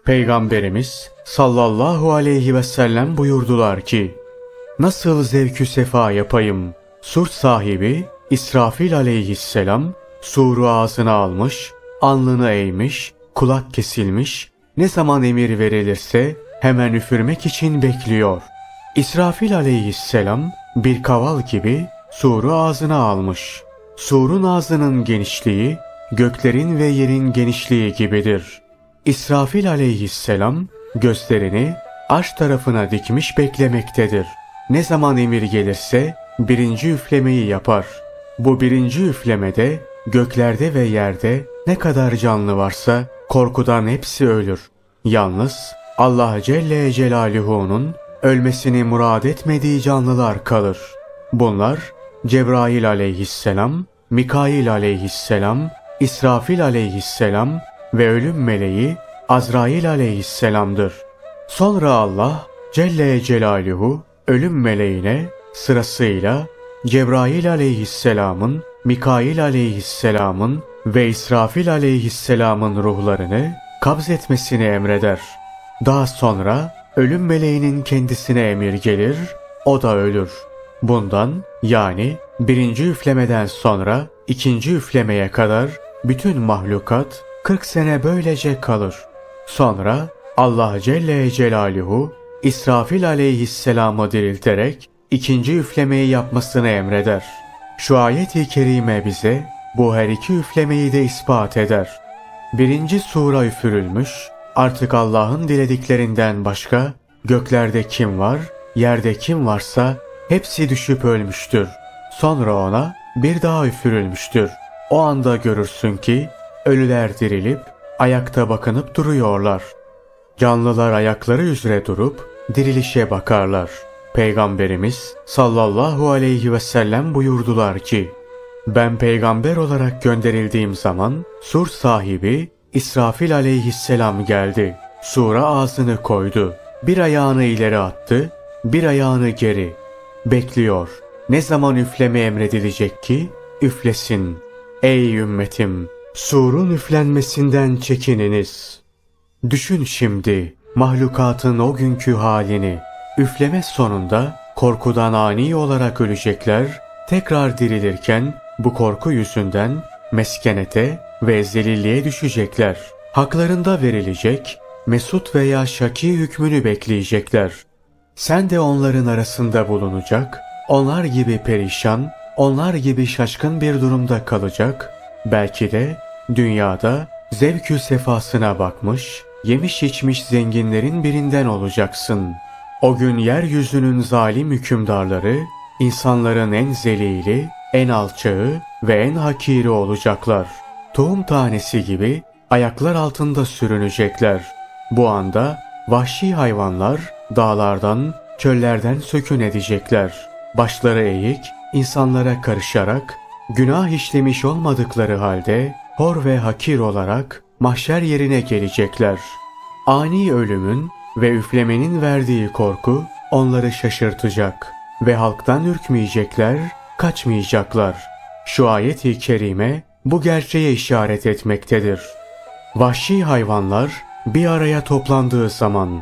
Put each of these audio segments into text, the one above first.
Peygamberimiz sallallahu aleyhi ve sellem buyurdular ki, nasıl zevkü sefa yapayım? Sur sahibi İsrafil aleyhisselam suru ağzına almış, alnını eğmiş, kulak kesilmiş, ne zaman emir verilirse hemen üfürmek için bekliyor. İsrafil aleyhisselam bir kaval gibi suru ağzına almış. Surun ağzının genişliği göklerin ve yerin genişliği gibidir. İsrafil aleyhisselam gözlerini arş tarafına dikmiş beklemektedir. Ne zaman emir gelirse birinci üflemeyi yapar. Bu birinci üflemede göklerde ve yerde ne kadar canlı varsa korkudan hepsi ölür. Yalnız Allah Celle Celaluhu'nun ölmesini murad etmediği canlılar kalır. Bunlar Cebrail aleyhisselam, Mikail aleyhisselam, İsrafil aleyhisselam ve ölüm meleği Azrail aleyhisselamdır. Sonra Allah Celle Celaluhu ölüm meleğine sırasıyla Cebrail aleyhisselamın, Mikail aleyhisselamın ve İsrafil aleyhisselamın ruhlarını kabz etmesini emreder. Daha sonra ölüm meleğinin kendisine emir gelir, o da ölür. Bundan yani birinci üflemeden sonra ikinci üflemeye kadar bütün mahlukat 40 sene böylece kalır. Sonra Allah Celle Celaluhu İsrafil aleyhisselamı dirilterek ikinci üflemeyi yapmasını emreder. Şu ayet-i kerime bize bu her iki üflemeyi de ispat eder. Birinci sura üfürülmüş, artık Allah'ın dilediklerinden başka göklerde kim var, yerde kim varsa hepsi düşüp ölmüştür. Sonra ona bir daha üfürülmüştür. O anda görürsün ki ölüler dirilip ayakta bakınıp duruyorlar. Canlılar ayakları üzere durup dirilişe bakarlar. Peygamberimiz sallallahu aleyhi ve sellem buyurdular ki, ben peygamber olarak gönderildiğim zaman sur sahibi İsrafil aleyhisselam geldi. Sura ağzını koydu. Bir ayağını ileri attı, bir ayağını geri. Bekliyor. Ne zaman üfleme emredilecek ki üflesin. Ey ümmetim! Surun üflenmesinden çekininiz. Düşün şimdi mahlukatın o günkü halini. Üfleme sonunda korkudan ani olarak ölecekler, tekrar dirilirken bu korku yüzünden meskenete ve zelilliğe düşecekler. Haklarında verilecek mesut veya şaki hükmünü bekleyecekler. Sen de onların arasında bulunacak, onlar gibi perişan, onlar gibi şaşkın bir durumda kalacak, belki de dünyada zevkü sefasına bakmış, yemiş içmiş zenginlerin birinden olacaksın. O gün yeryüzünün zalim hükümdarları, insanların en zelili, en alçağı ve en hakiri olacaklar. Tohum tanesi gibi ayaklar altında sürünecekler. Bu anda vahşi hayvanlar dağlardan, çöllerden sökün edecekler. Başları eğik, insanlara karışarak, günah işlemiş olmadıkları halde hor ve hakir olarak mahşer yerine gelecekler. Ani ölümün ve üflemenin verdiği korku onları şaşırtacak ve halktan ürkmeyecekler, kaçmayacaklar. Şu ayet-i kerime bu gerçeğe işaret etmektedir. Vahşi hayvanlar bir araya toplandığı zaman,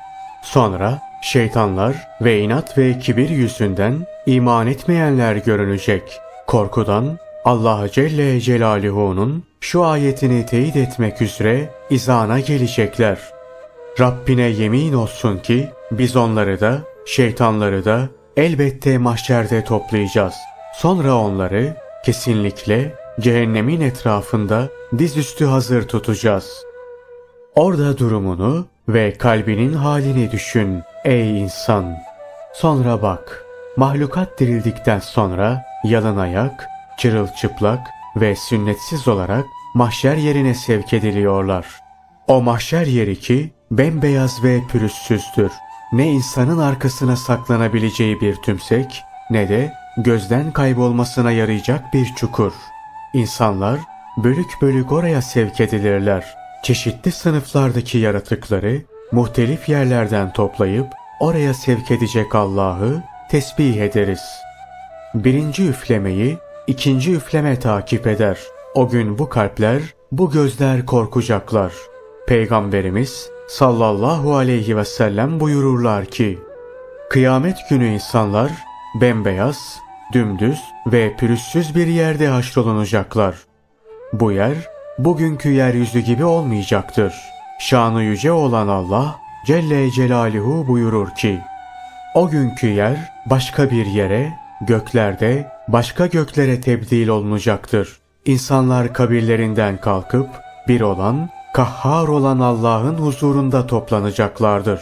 sonra şeytanlar ve inat ve kibir yüzünden iman etmeyenler görünecek. Korkudan Allah Celle Celaluhu'nun şu ayetini teyit etmek üzere izana gelecekler. Rabbine yemin olsun ki biz onları da şeytanları da elbette mahşerde toplayacağız. Sonra onları kesinlikle cehennemin etrafında dizüstü hazır tutacağız. Orada durumunu ve kalbinin halini düşün ey insan. Sonra bak, mahlukat dirildikten sonra yalın ayak, çırılçıplak ve sünnetsiz olarak mahşer yerine sevk ediliyorlar. O mahşer yeri ki bembeyaz ve pürüzsüzdür. Ne insanın arkasına saklanabileceği bir tümsek, ne de gözden kaybolmasına yarayacak bir çukur. İnsanlar bölük bölük oraya sevk edilirler. Çeşitli sınıflardaki yaratıkları muhtelif yerlerden toplayıp oraya sevk edecek Allah'ı tesbih ederiz. Birinci üflemeyi ikinci üfleme takip eder. O gün bu kalpler, bu gözler korkacaklar. Peygamberimiz sallallahu aleyhi ve sellem buyururlar ki, kıyamet günü insanlar bembeyaz, dümdüz ve pürüzsüz bir yerde haşrolunacaklar. Bu yer bugünkü yeryüzü gibi olmayacaktır. Şanı yüce olan Allah Celle Celaluhu buyurur ki, o günkü yer başka bir yere, göklerde başka göklere tebdil olunacaktır. İnsanlar kabirlerinden kalkıp bir olan, kahhar olan Allah'ın huzurunda toplanacaklardır.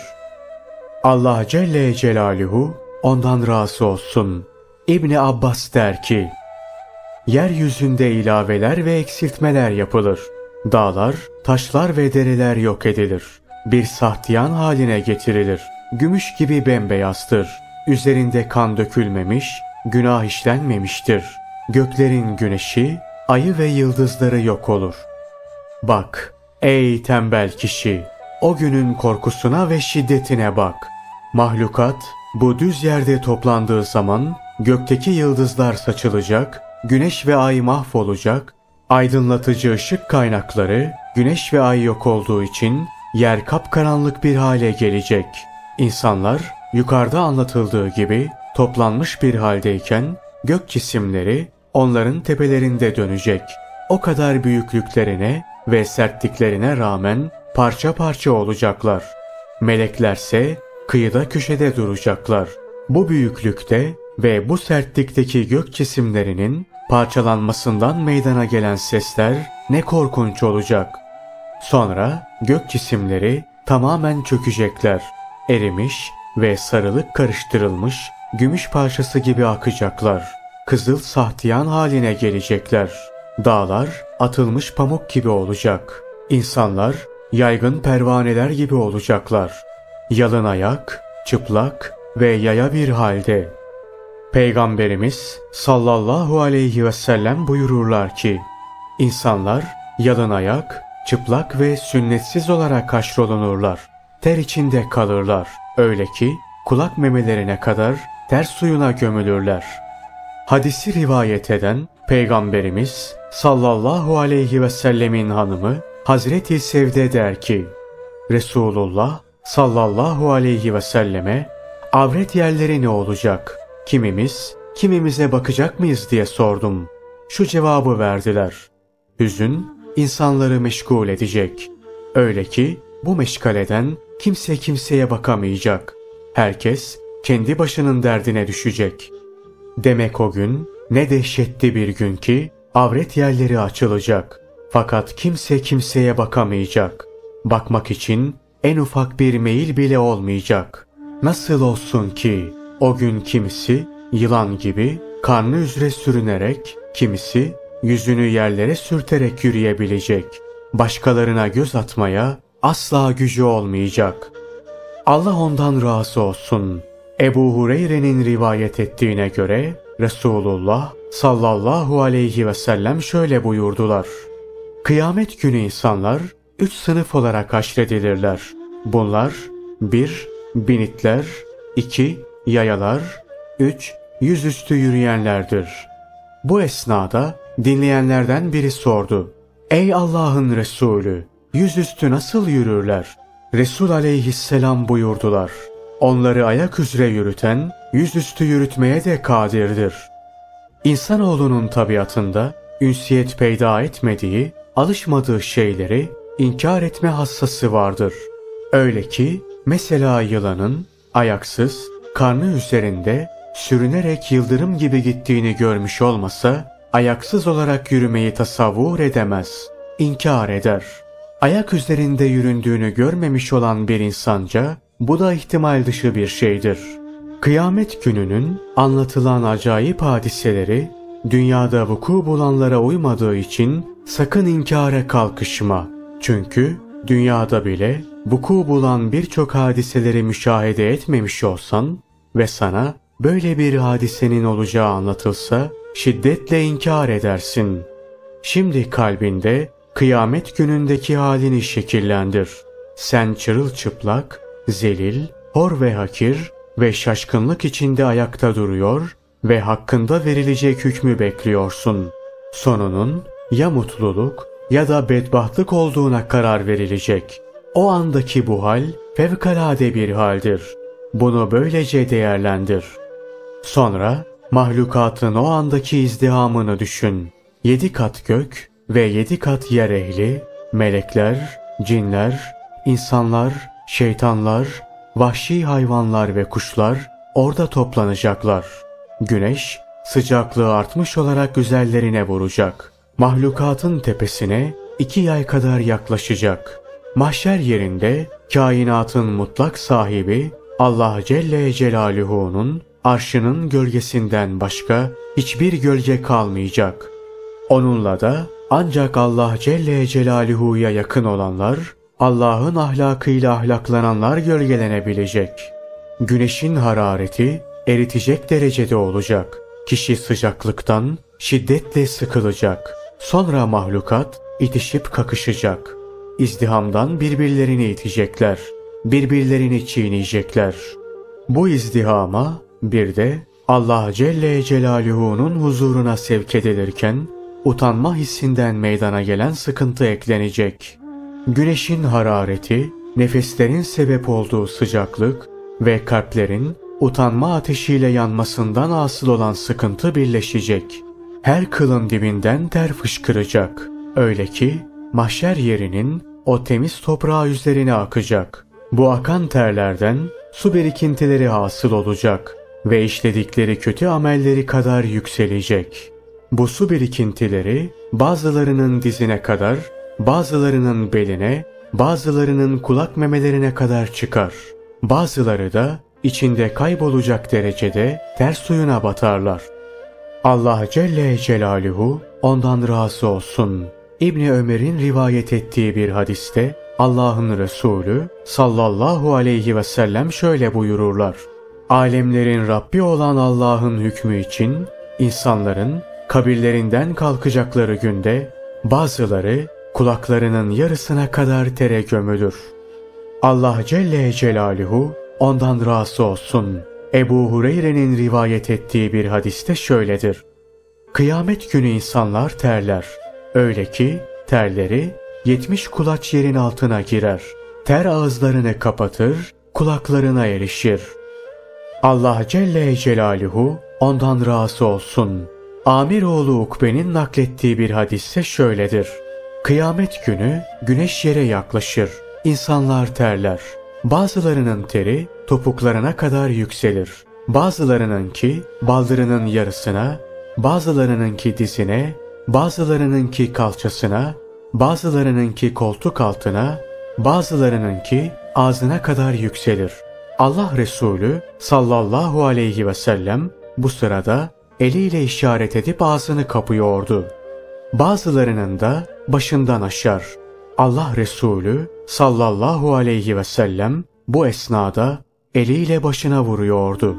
Allah Celle Celaluhu ondan razı olsun. İbni Abbas der ki, yeryüzünde ilaveler ve eksiltmeler yapılır. Dağlar, taşlar ve dereler yok edilir. Bir sahtiyan haline getirilir. Gümüş gibi bembeyazdır. Üzerinde kan dökülmemiş, günah işlenmemiştir. Göklerin güneşi, ayı ve yıldızları yok olur. Bak, ey tembel kişi, o günün korkusuna ve şiddetine bak. Mahlukat, bu düz yerde toplandığı zaman, gökteki yıldızlar saçılacak, güneş ve ay mahvolacak, aydınlatıcı ışık kaynakları, güneş ve ay yok olduğu için, yer kapkaranlık bir hale gelecek. İnsanlar, yukarıda anlatıldığı gibi, toplanmış bir haldeyken, gök cisimleri, onların tepelerinde dönecek. O kadar büyüklüklerine ve sertliklerine rağmen, parça parça olacaklar. Meleklerse, kıyıda köşede duracaklar. Bu büyüklükte ve bu sertlikteki gök cisimlerinin parçalanmasından meydana gelen sesler ne korkunç olacak. Sonra gök cisimleri tamamen çökecekler. Erimiş ve sarılık karıştırılmış gümüş parçası gibi akacaklar. Kızıl sahtiyan haline gelecekler. Dağlar atılmış pamuk gibi olacak. İnsanlar yaygın pervaneler gibi olacaklar. Yalın ayak, çıplak ve yaya bir halde. Peygamberimiz sallallahu aleyhi ve sellem buyururlar ki, insanlar yalın ayak, çıplak ve sünnetsiz olarak haşrolunurlar. Ter içinde kalırlar. Öyle ki kulak memelerine kadar ter suyuna gömülürler. Hadisi rivayet eden Peygamberimiz sallallahu aleyhi ve sellemin hanımı Hazreti Sevde der ki, Resulullah sallallahu aleyhi ve selleme avret yerleri ne olacak? Kimimize bakacak mıyız diye sordum. Şu cevabı verdiler. Hüzün insanları meşgul edecek. Öyle ki bu meşgaleden kimse kimseye bakamayacak. Herkes kendi başının derdine düşecek. Demek o gün ne dehşetli bir gün ki avret yerleri açılacak. Fakat kimse kimseye bakamayacak. Bakmak için en ufak bir meyil bile olmayacak. Nasıl olsun ki o gün kimisi yılan gibi karnı üzere sürünerek, kimisi yüzünü yerlere sürterek yürüyebilecek. Başkalarına göz atmaya asla gücü olmayacak. Allah ondan razı olsun. Ebu Hureyre'nin rivayet ettiğine göre Resulullah sallallahu aleyhi ve sellem şöyle buyurdular. Kıyamet günü insanlar 3 sınıf olarak haşredilirler. Bunlar 1. Binitler, 2. Yayalar, 3. Yüzüstü yürüyenlerdir. Bu esnada dinleyenlerden biri sordu. Ey Allah'ın Resulü, yüzüstü nasıl yürürler? Resul aleyhisselam buyurdular. Onları ayak üzere yürüten, yüzüstü yürütmeye de kadirdir. İnsanoğlunun tabiatında ünsiyet peyda etmediği, alışmadığı şeyleri inkar etme hassası vardır. Öyle ki mesela yılanın ayaksız, karnı üzerinde sürünerek yıldırım gibi gittiğini görmüş olmasa, ayaksız olarak yürümeyi tasavvur edemez, inkar eder. Ayak üzerinde yüründüğünü görmemiş olan bir insanca, bu da ihtimal dışı bir şeydir. Kıyamet gününün anlatılan acayip hadiseleri, dünyada vuku bulanlara uymadığı için sakın inkara kalkışma. Çünkü dünyada bile vuku bulan birçok hadiseleri müşahede etmemiş olsan ve sana böyle bir hadisenin olacağı anlatılsa şiddetle inkar edersin. Şimdi kalbinde kıyamet günündeki halini şekillendir. Sen çırılçıplak, zelil, hor ve hakir ve şaşkınlık içinde ayakta duruyor ve hakkında verilecek hükmü bekliyorsun. Sonunun ya mutluluk ya da bedbahtlık olduğuna karar verilecek. O andaki bu hal fevkalade bir haldir. Bunu böylece değerlendir. Sonra mahlukatın o andaki izdihamını düşün. 7 kat gök ve 7 kat yer ehli, melekler, cinler, insanlar, şeytanlar, vahşi hayvanlar ve kuşlar orada toplanacaklar. Güneş sıcaklığı artmış olarak üzerlerine vuracak. Mahlukatın tepesine 2 yay kadar yaklaşacak. Mahşer yerinde kainatın mutlak sahibi Allah Celle Celaluhu'nun arşının gölgesinden başka hiçbir gölge kalmayacak. Onunla da ancak Allah Celle Celaluhu'ya yakın olanlar, Allah'ın ahlakıyla ahlaklananlar gölgelenebilecek. Güneşin harareti eritecek derecede olacak. Kişi sıcaklıktan şiddetle sıkılacak. Sonra mahlukat itişip kakışacak. İzdihamdan birbirlerini itecekler. Birbirlerini çiğneyecekler. Bu izdihama bir de Allah Celle Celaluhu'nun huzuruna sevk edilirken utanma hissinden meydana gelen sıkıntı eklenecek. Güneşin harareti, nefeslerin sebep olduğu sıcaklık ve kalplerin utanma ateşiyle yanmasından hasıl olan sıkıntı birleşecek. Her kılın dibinden ter fışkıracak. Öyle ki mahşer yerinin o temiz toprağı üzerine akacak. Bu akan terlerden su birikintileri hasıl olacak ve işledikleri kötü amelleri kadar yükselecek. Bu su birikintileri bazılarının dizine kadar, bazılarının beline, bazılarının kulak memelerine kadar çıkar. Bazıları da içinde kaybolacak derecede ter suyuna batarlar. Allah Celle Celaluhu ondan razı olsun. İbni Ömer'in rivayet ettiği bir hadiste Allah'ın Resulü sallallahu aleyhi ve sellem şöyle buyururlar. Alemlerin Rabbi olan Allah'ın hükmü için insanların kabirlerinden kalkacakları günde bazıları kulaklarının yarısına kadar tere gömülür. Allah Celle Celaluhu ondan razı olsun. Ebu Hureyre'nin rivayet ettiği bir hadiste şöyledir. Kıyamet günü insanlar terler. Öyle ki terleri 70 kulaç yerin altına girer. Ter ağızlarını kapatır, kulaklarına erişir. Allah Celle Celaluhu ondan razı olsun. Amiroğlu Ukbe'nin naklettiği bir hadisse şöyledir. Kıyamet günü güneş yere yaklaşır. İnsanlar terler. Bazılarının teri topuklarına kadar yükselir. Bazılarınınki baldırının yarısına, bazılarınınki dizine, bazılarınınki kalçasına, bazılarınınki koltuk altına, bazılarınınki ağzına kadar yükselir. Allah Resulü sallallahu aleyhi ve sellem bu sırada eliyle işaret edip ağzını kapıyordu. Bazılarının da başından aşar. Allah Resulü sallallahu aleyhi ve sellem bu esnada eliyle başına vuruyordu.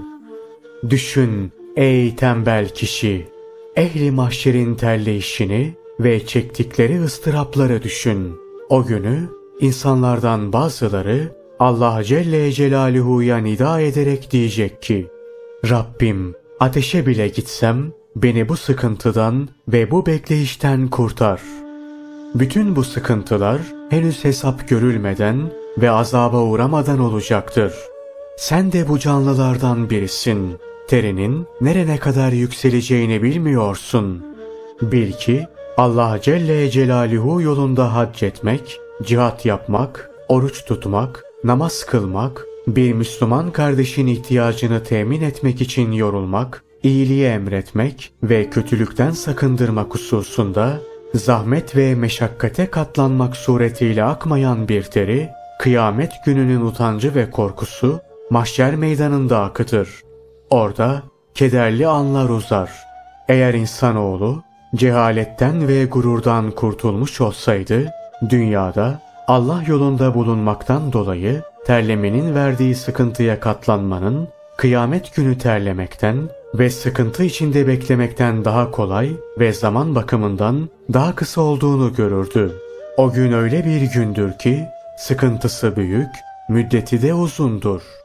Düşün ey tembel kişi, ehli mahşerin terleyişini ve çektikleri ıstırapları düşün. O günü insanlardan bazıları Allah Celle Celaluhu'ya nida ederek diyecek ki, Rabbim ateşe bile gitsem beni bu sıkıntıdan ve bu bekleyişten kurtar. Bütün bu sıkıntılar henüz hesap görülmeden ve azaba uğramadan olacaktır. Sen de bu canlılardan birisin. Terinin nerene kadar yükseleceğini bilmiyorsun. Bil ki Allah Celle Celaluhu yolunda hac etmek, cihat yapmak, oruç tutmak, namaz kılmak, bir Müslüman kardeşin ihtiyacını temin etmek için yorulmak, iyiliği emretmek ve kötülükten sakındırmak hususunda zahmet ve meşakkate katlanmak suretiyle akmayan bir teri, kıyamet gününün utancı ve korkusu mahşer meydanında akıtır. Orada kederli anlar uzar. Eğer insanoğlu cehaletten ve gururdan kurtulmuş olsaydı, dünyada Allah yolunda bulunmaktan dolayı terlemenin verdiği sıkıntıya katlanmanın, kıyamet günü terlemekten ve sıkıntı içinde beklemekten daha kolay ve zaman bakımından daha kısa olduğunu görürdü. O gün öyle bir gündür ki sıkıntısı büyük, müddeti de uzundur.